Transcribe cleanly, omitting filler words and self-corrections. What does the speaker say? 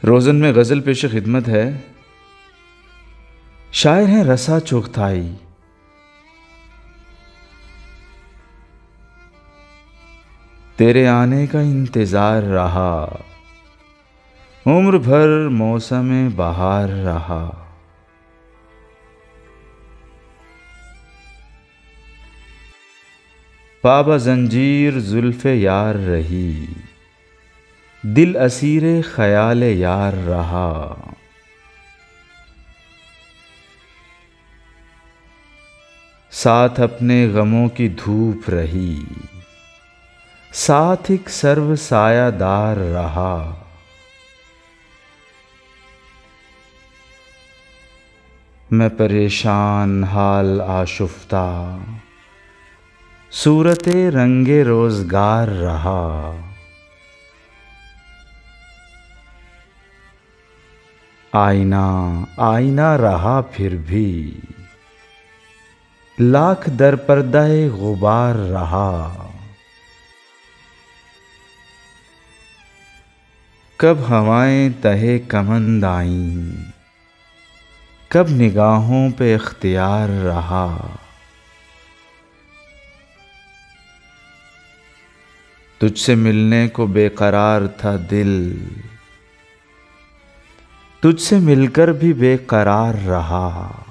रोज़न में गज़ल पेश खिदमत है। शायर हैं रसा चुगताई। तेरे आने का इंतज़ार रहा, उम्र भर मौसम बहार रहा। पाबा जंजीर जुल्फ़े यार रही, दिल असीरे ख़याल यार रहा। साथ अपने गमों की धूप रही, साथ एक सर्व सायादार रहा। मैं परेशान हाल आशुफ्ता, सूरते रंगे रोज़गार रहा। आईना आईना रहा फिर भी, लाख दर पर्दाए गुबार रहा। कब हवाएं तहे कमंद आईं, कब निगाहों पे इख्तियार रहा। तुझसे मिलने को बेकरार था दिल, तुझसे मिलकर भी बेकरार रहा।